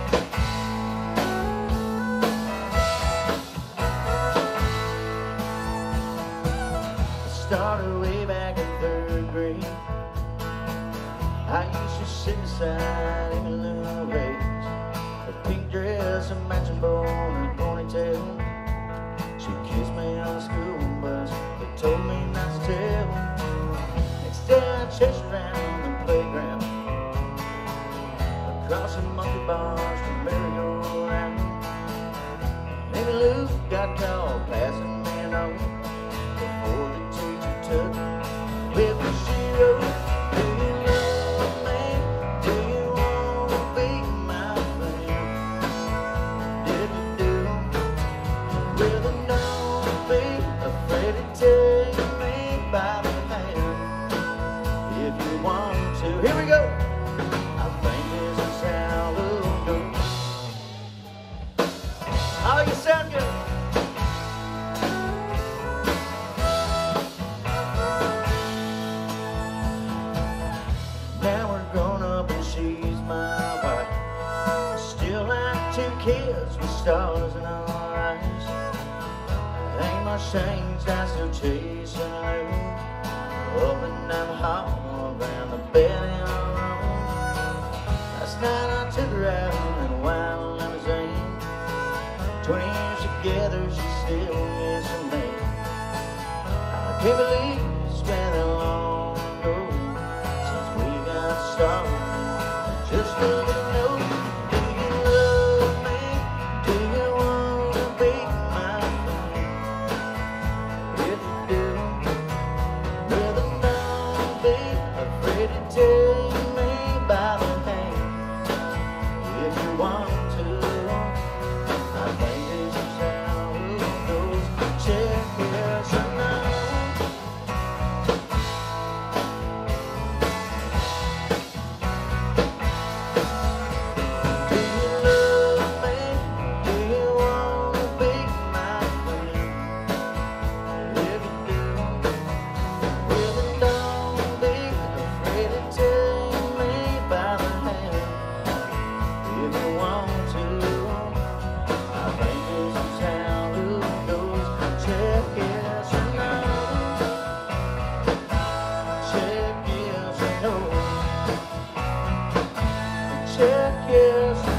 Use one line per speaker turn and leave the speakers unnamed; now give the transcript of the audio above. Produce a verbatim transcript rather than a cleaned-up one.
Started way back in third grade. I used to sit beside him in little ways. A pink dress, a matching bow, and a ponytail. She kissed me on the school bus, but told me not to tell. Next day I chased around the playground, across the monkey bars to merry-go-round. Maybe Luke got called passing me a note before the teacher took with the she wrote, "Do you love me? Do you want to be my friend? If you do, well then don't be afraid to take me by the hand. If you want to." Here we go. I think this is how it'll go. Oh, you sound good. Now we're grown up and she's my wife. Still like two kids with stars in our eyes. Ain't much changed, I still chasing her up and down the hall, around the bed in our room. Last night I took her out in a wild limousine. Twenty years together, she's still missing me. I can't believe it's been that long ago since we got started. Just a little note. Do you love me? Do you want to be my friend? If you do, well then don't be afraid to take me by the hand. If you want to, I think this is how it goes. Check yes or no. Do you love me? Do you want to be my friend? If you do, well then don't be afraid to take me by the hand. If you want to, I think this is how it goes. Check yes or no. Check yes or no. Check yes